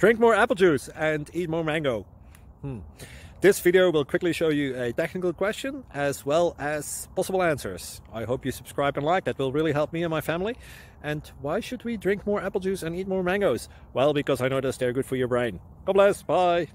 Drink more apple juice and eat more mango. This video will quickly show you a technical question as well as possible answers. I hope you subscribe and like, that will really help me and my family. And why should we drink more apple juice and eat more mangoes? Well, because I noticed they're good for your brain. God bless, bye!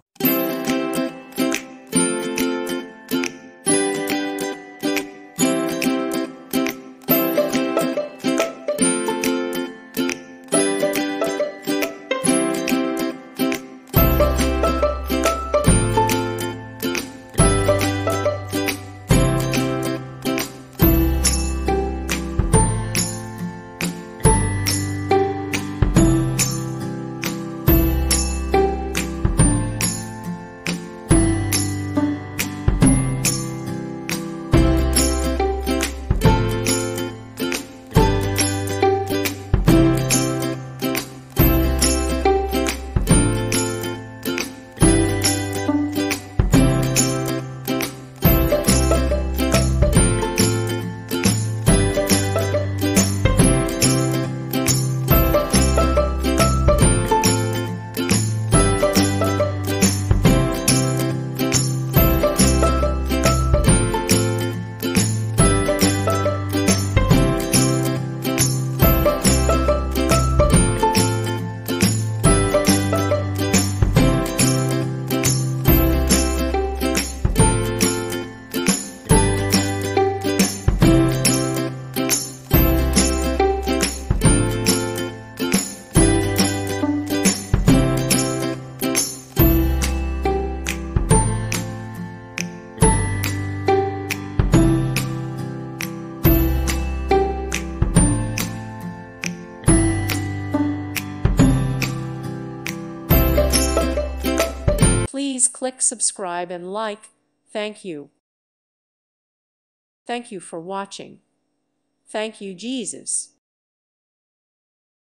Please click subscribe and like. Thank you. Thank you for watching. Thank you, Jesus.